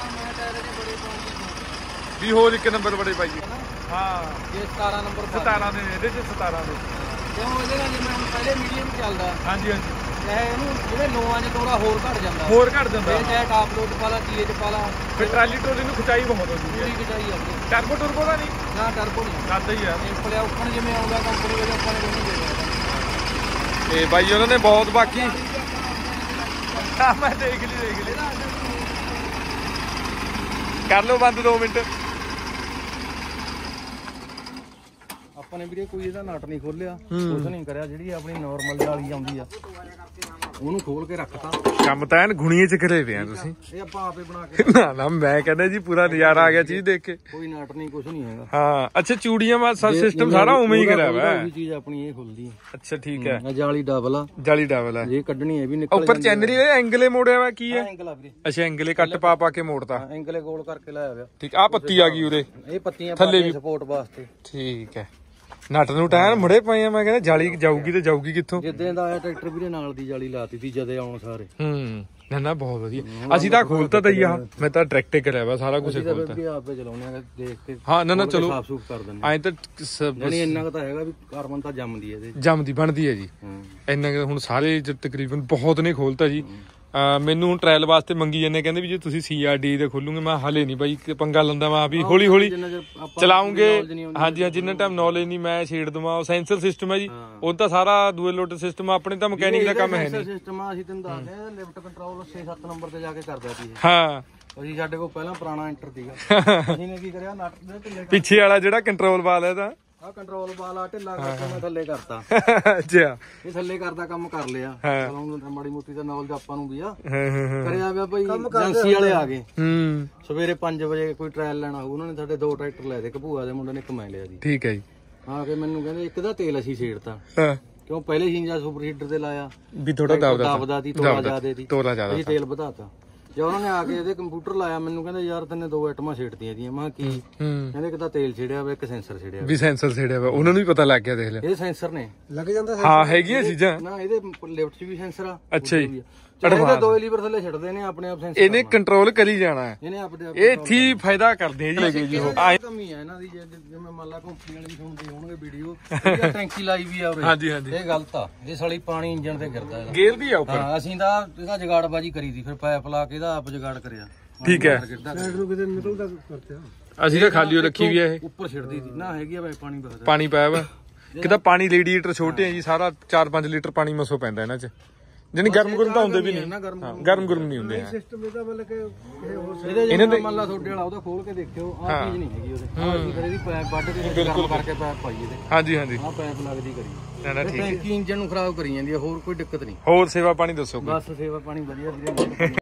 ਵੀ ਹੋਰ 1 ਨੰਬਰ ਬੜੇ ਪਾਈਏ। ਹਾਂ ਇਹ 17 ਨੰਬਰ 17 ਦੇ ਇਹਦੇ ਚ 17 ਦੇ ਕਿਉਂ ਇਹਦੇ ਨਾਲ ਜਿਵੇਂ ਹੁਣ ਪਹਿਲੇ ਮੀਡੀਅਮ ਚੱਲਦਾ। ਹਾਂਜੀ ਚਾਹੇ ਇਹਨੂੰ ਜਿਹੜੇ ਨੋਆਂ ਚ ਥੋੜਾ ਹੋਰ ਘਟ ਜਾਂਦਾ। ਇਹ ਚਾਹੇ ਟਾਪ ਲੋਡ ਪਾ ਲਾ ਟੀਏ ਚ ਪਾ ਲਾ। ਫਿਰ ਟਰਾਲੀ ਨੂੰ ਖਿਚਾਈ ਬਹੁਤ ਹੋ ਜੂਗੀ। ਪੂਰੀ ਖਿਚਾਈ ਆ। ਟਰਬੋ ਟਰਬੋ ਦਾ ਨਹੀਂ? ਨਾ ਟਰਬੋ ਨਹੀਂ ਕਰਦਾ ਹੀ ਆ। ਸਿੰਪਲ ਔਖਣ ਜਿਵੇਂ ਆਉਂਦਾ ਕੰਪਨੀ ਵਿੱਚ ਆਪਾਂ ਨੇ ਨਹੀਂ ਦੇ ਦੇਣਾ। ਤੇ ਬਾਈ ਉਹਨਾਂ ਨੇ ਬਹੁਤ ਬਾਕੀ ਮੈਂ ਦੇਖ ਲਈ ਕਰ ਲਓ ਬੰਦ 2 ਮਿੰਟ। ਆਪਾਂ ਨੇ ਵੀਰੇ ਕੋਈ ਇਹਦਾ ਨਟ ਨਹੀਂ ਖੋਲਿਆ, ਕੁਝ ਨਹੀਂ ਕਰਿਆ। ਜਿਹੜੀ ਆਪਣੀ ਨਾਰਮਲ ਜਾਲੀ ਆਉਂਦੀ ਆ ਉਹਨੂੰ ਖੋਲ ਕੇ ਰੱਖਤਾ। ਕੰਮ ਤਾਂ ਐਨ ਗੁਣੀਏ ਚ ਕਰੇ ਵੇ ਆ ਤੁਸੀਂ। ਇਹ ਆਪਾਂ ਆਪੇ ਬਣਾ ਕੇ ਨਾ ਮੈਂ ਕਹਿੰਦਾ ਜੀ ਪੂਰਾ ਨਜ਼ਾਰਾ ਆ ਗਿਆ ਚੀਜ਼ ਦੇਖ ਕੇ। ਕੋਈ ਨਟ ਨਹੀਂ, ਕੁਝ ਨਹੀਂ ਹੈਗਾ। ਹਾਂ ਅੱਛਾ, ਚੂੜੀਆਂ ਮਾ ਸਿਸਟਮ ਸਾਰਾ ਉਵੇਂ ਹੀ ਕਰਿਆ ਵਾ। ਇਹ ਚੀਜ਼ ਆਪਣੀ ਇਹ ਖੁੱਲਦੀ ਹੈ। ਅੱਛਾ ਠੀਕ ਹੈ। ਜਾਲੀ ਡਬਲ ਆ, ਜਾਲੀ ਡਬਲ ਹੈ। ਇਹ ਕੱਢਣੀ ਹੈ ਵੀ ਨਿਕਲ ਉੱਪਰ ਚੈਨਰੀ ਐਂਗਲੇ ਮੋੜਿਆ ਵਾ ਕੀ ਹੈ? ਐਂਗਲ ਆ ਵੀਰੇ। ਅੱਛਾ ਐਂਗਲੇ ਕੱਟ ਪਾ ਕੇ ਮੋੜਤਾ। ਐਂਗਲੇ ਗੋਲ ਕਰਕੇ ਲਾਇਆ ਹੋਇਆ। ਠੀਕ ਆ, ਪੱਤੀ ਆ ਗਈ ਉਰੇ, ਇਹ ਪੱਤੀਆਂ ਥੱਲੇ ਵੀ ਸਪੋਰਟ ਵਾਸਤੇ। ਠੀਕ ਹੈ। ਨਟ ਨੂੰ ਟਾਇਰ ਮੁੜੇ ਪਏ ਆ। ਮੈਂ ਕਹਿੰਦਾ ਜਾਲੀ ਜਾਊਗੀ ਤੇ ਜਾਊਗੀ ਕਿੱਥੋਂ? ਜਿੱਦਾਂ ਦਾ ਆਇਆ ਟਰੈਕਟਰ ਵੀਰੇ ਨਾਲ ਦੀ ਜਾਲੀ ਲਾਤੀ ਸੀ ਜਦੇ ਆਉਣ ਸਾਰੇ। ਨਾ ਨਾ ਬਹੁਤ ਵਧੀਆ। ਅਸੀਂ ਤਾਂ ਖੋਲਤਾ ਤਾਂ ਹੀ ਆ, ਮੈਂ ਤਾਂ ਡਾਇਰੈਕਟ ਕਰਿਆ ਵਾ ਸਾਰਾ ਕੁਝ ਖੋਲਤਾ। ਵੀ ਆਪੇ ਚਲਾਉਣੇ ਆ ਦੇਖ ਕੇ। ਹਾਂ ਨਾ ਨਾ ਚਲੋ ਸਾਫ ਸੂਫ ਕਰ ਦਿੰਦੇ ਐਂ ਤਾਂ ਨਹੀਂ ਇੰਨਾ ਕੁ ਤਾਂ ਹੈਗਾ ਵੀ ਕਾਰਬਨ ਤਾਂ ਜੰਮਦੀ ਹੈ ਇਹਦੇ ਜੰਮਦੀ ਬਣਦੀ ਹੈ ਜੀ। ਇੰਨਾ ਕੁ ਹੁਣ ਸਾਰੇ ਤਕਰੀਬਨ ਬਹੁਤ ਨੇ ਖੋਲਤਾ ਜੀ। ਮੈਨੂੰ ਹੁਣ ਟ੍ਰਾਇਲ ਵਾਸਤੇ ਮੰਗੀ ਜਾਂਦੇ, ਕਹਿੰਦੇ ਵੀ ਜੇ ਤੁਸੀਂ CRD ਦੇ ਖੋਲੂਗੇ। ਮੈਂ ਹਲੇ ਨਹੀਂ ਬਾਈ ਪੰਗਾ ਲੰਦਾ, ਮੈਂ ਵੀ ਹੌਲੀ ਹੌਲੀ ਚਲਾਉਂਗੇ। ਹਾਂਜੀ ਹਾਂ, ਜਿੰਨਾ ਟਾਈਮ ਨੌਲੇਜ ਨਹੀਂ ਮੈਂ ਛੇੜ ਦਵਾਂ। ਉਹ ਸੈਂਸਰ ਸਿਸਟਮ ਹੈ ਜੀ, ਉਹ ਤਾਂ ਸਾਰਾ ਦੂਏ ਲੋਟ ਸਿਸਟਮ। ਆਪਣੇ ਤਾਂ ਮਕੈਨਿਕ ਦਾ ਕੰਮ ਹੈ ਨਹੀਂ। ਸਿਸਟਮ ਆ ਅਸੀਂ ਤੈਨੂੰ ਦੱਸਦੇ ਆ, ਲਿਫਟ ਕੰਟਰੋਲ 6-7 ਨੰਬਰ ਤੇ ਜਾ ਕੇ ਕਰਦਾ ਸੀ। ਹਾਂ ਅਸੀਂ ਸਾਡੇ ਕੋਲ ਪਹਿਲਾਂ ਪੁਰਾਣਾ ਐਂਟਰ ਸੀਗਾ। ਅਸੀਂ ਨੇ ਕੀ ਕਰਿਆ, ਨਟ ਦੇ ਢਿੱਲੇ ਪਿੱਛੇ ਵਾਲਾ ਜਿਹੜਾ ਕੰਟਰੋਲ ਵਾਲ ਹੈ ਤਾਂ ਆ ਕੰਟਰੋਲ ਵਾਲਾ ਢਿੱਲਾ ਕਰਕੇ ਮੈਂ ਥੱਲੇ ਕਰਤਾ। ਅੱਛਾ ਇਹ ਥੱਲੇ ਕਰਦਾ ਕੰਮ ਕਰ ਲਿਆ। ਚਲਾਉਣ ਮਾੜੀ ਮੋਟੀ ਦਾ ਨੌਲੇਜ ਆਪਾਂ ਨੂੰ ਵੀ ਆ ਕਰਿਆ ਪਿਆ ਭਾਈ। ਏਜੰਸੀ ਵਾਲੇ ਆ ਗਏ ਸਵੇਰੇ 5 ਵਜੇ, ਕੋਈ ਟ੍ਰਾਇਲ ਲੈਣਾ ਹੋਊ। ਉਹਨਾਂ ਨੇ ਸਾਡੇ 2 ਟਰੈਕਟਰ ਲਏ ਤੇ ਇੱਕ ਭੂਆ ਦੇ ਮੁੰਡੇ ਨੇ, ਇੱਕ ਮੈਂ ਲਿਆ ਜੀ। ਠੀਕ ਹੈ ਜੀ। ਆ ਕੇ ਮੈਨੂੰ ਕਹਿੰਦੇ ਇੱਕ ਦਾ ਤੇਲ ਅਸੀਂ ਛੇੜਤਾ। ਕਿਉਂ ਪਹਿਲੇ ਸਿੰਜਾ ਸੁਪਰ ਹੀਟਰ ਤੇ ਲਾਇਆ ਵੀ ਥੋੜਾ ਦਬਦਾ ਦੀ ਤੋਰਾ ਜ਼ਿਆਦੇ ਦੀ, ਤੋਰਾ ਜ਼ਿਆਦਾ ਅਸੀਂ ਤੇਲ ਵਧਾਤਾ। ਜੇ ਉਹਨਾਂ ਨੇ ਆ ਕੇ ਇਹਦੇ ਕੰਪਿਊਟਰ ਲਾਇਆ, ਮੈਨੂੰ ਕਹਿੰਦੇ ਯਾਰ ਤੈਨੇ 2 ਆਈਟਮਾਂ ਛੇੜਤੀਆਂ ਇਹਦੀਆਂ। ਮੈਂ ਕੀ? ਕਹਿੰਦੇ ਇੱਕ ਤਾਂ ਤੇਲ ਛੇੜਿਆ ਵਾ, ਇੱਕ ਸੈਂਸਰ ਛੇੜਿਆ ਵੀ ਸੈਂਸਰ ਛੇੜਿਆ ਵਾ। ਉਹਨਾਂ ਨੂੰ ਵੀ ਪਤਾ ਲੱਗ ਗਿਆ, ਦੇਖ ਲਿਆ। ਇਹ ਸੈਂਸਰ ਨੇ ਲੱਗ ਜਾਂਦਾ। ਹਾਂ ਹੈਗੀਆਂ ਚੀਜ਼ਾਂ ਨਾ ਇਹਦੇ ਲਿਫਟ 'ਚ ਵੀ ਸੈਂਸਰ ਆ। ਅੱਛਾ ਜੀ। ਇਹਦੇ 2 ਲੀਵਰ ਥੱਲੇ ਛੱਡਦੇ ਨੇ ਆਪਣੇ ਆਪ ਸੈਂਸਰ। ਇਹਨੇ ਕੰਟਰੋਲ ਕਰੀ ਜਾਣਾ ਹੈ। ਇਹਨੇ ਆਪਣੇ ਆਪ ਇਹ ਇੱਥੇ ਫਾਇਦਾ ਕਰਦੇ ਆ ਜੀ। ਕਮੀ ਆ ਇਹਨਾਂ ਦੀ। ਜਿਵੇਂ ਮੰਨ ਲਾ ਕੰਪਨੀ ਵਾਲੇ ਵੀ ਸੁਣਦੇ ਹੋਣਗੇ ਵੀਡੀਓ, ਇਹ ਟੈਂਕੀ ਲਾਈ ਵੀ ਆ ਉਰੇ। ਹਾਂਜੀ ਹਾਂਜੀ, ਇਹ ਗਲਤ ਆ। ਇਹ ਸਾਲੀ ਪਾਣੀ ਇੰਜਣ ਤੇ ਗਿਰਦਾ ਇਹਦਾ। ਗੇਰਦੀ ਆ ਉੱਪਰ। ਹਾਂ ਅਸੀਂ ਤਾਂ ਇਹਦਾ ਜਗਾੜਬਾਜੀ ਕਰੀ ਦੀ, ਫਿਰ ਪਾਈਪ ਲਾ ਕੇ ਇਹਦਾ ਆਪ ਜਗਾੜ ਕਰਿਆ। ਠੀਕ ਹੈ। ਅਸੀਂ ਤਾਂ ਖਾਲੀ ਰੱਖੀ ਵੀ ਆ। ਇਹ ਉੱਪਰ ਛਿੜਦੀ ਸੀ ਨਾ, ਹੈਗੀ ਆ ਬਾਈ ਪਾਣੀ ਬਸਦਾ। ਪਾਣੀ ਪਾਇਆ ਵਾ ਕਿਦਾ? ਪਾਣੀ ਰੇਡੀਏਟਰ ਛੋਟੇ ਆ ਜੀ, ਸਾਰਾ 4-5 ਲੀਟਰ ਪਾਣੀ ਮਸੋ ਪੈਂਦਾ ਇਹਨਾਂ 'ਚ। ਜਾਨੀ ਗਰਮ ਤਾਂ ਹੁੰਦੇ ਵੀ ਨਹੀਂ। ਗਰਮ ਨਹੀਂ ਹੁੰਦੇ ਆ ਸਿਸਟਮ ਇਹਦਾ। ਮਤਲਬ ਕਿ ਇਹਨਾਂ ਦੇ ਮੰਨ ਲਾ ਤੁਹਾਡੇ ਵਾਲਾ ਉਹਦਾ ਖੋਲ ਕੇ ਦੇਖਿਓ, ਆਹ ਚੀਜ਼ ਨਹੀਂ ਹੈਗੀ ਉਹਦੇ। ਅਸੀਂ ਫਿਰ ਇਹਦੀ ਪਾਈਪ ਵੱਢ ਕੇ ਗਰਮ ਕਰਕੇ ਪਾਈਪ ਪਾਈ ਇਹਦੇ। ਹਾਂਜੀ ਹਾਂਜੀ, ਆਹ ਪਾਈਪ ਲੱਗਦੀ ਕਰੀ। ਨਾ ਨਾ ਠੀਕ ਹੈ। ਟੈਂਕੀ ਇੰਜਨ ਨੂੰ ਖਰਾਬ ਕਰੀ ਜਾਂਦੀ ਆ, ਹੋਰ ਕੋਈ ਦਿੱਕਤ ਨਹੀਂ। ਹੋਰ ਸੇਵਾ ਪਾਣੀ ਦੱਸੋ। ਬਸ ਸੇਵਾ ਪਾਣੀ ਵਧੀਆ ਵੀਰੇ।